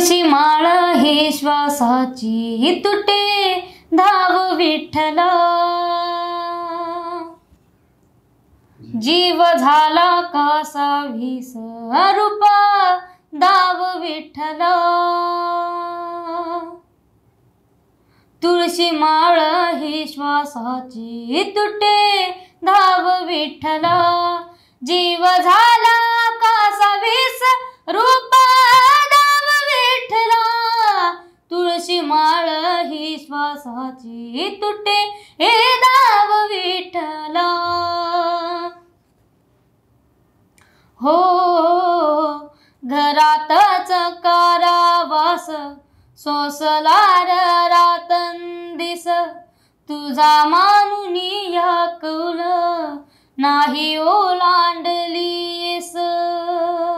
तुळशी माळ ही श्वासाची तुटे धाव विठ्ठला, जीव झाला कासा वीस रूपा दाव विठ्ठला. तुळशी माळ ही श्वासाची तुटे धाव विठ्ठला, जीव झाला कासा वीस रूपा दाव विठ्ठला. तुळशी माळ ही श्वासाची तुटे हे दाव विठ्ठला. हो घरातच कारावास सोसला रातंदिस, तुझा मानुनी या कौल नाही ओलांडलीस.